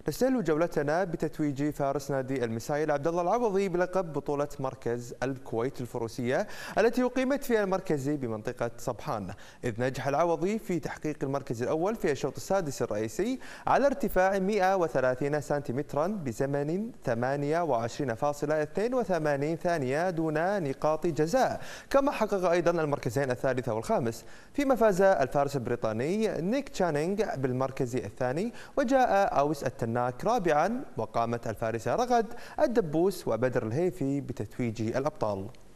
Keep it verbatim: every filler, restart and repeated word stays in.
نستهل جولتنا بتتويج فارس نادي المسايل عبد الله العوضي بلقب بطولة مركز الكويت الفروسية التي أقيمت في المركز بمنطقة صبحان، إذ نجح العوضي في تحقيق المركز الأول في الشوط السادس الرئيسي على ارتفاع مئة وثلاثين سنتيمترا بزمن ثمانية وعشرين فاصلة اثنين وثمانين ثانية دون نقاط جزاء. كما حقق أيضا المركزين الثالث والخامس، فيما فاز الفارس البريطاني نيك تشانينغ بالمركز الثاني، وجاء أوس التناك رابعا، وقامت الفارسة رغد الدبوس وبدر الهيفي بتتويج الأبطال.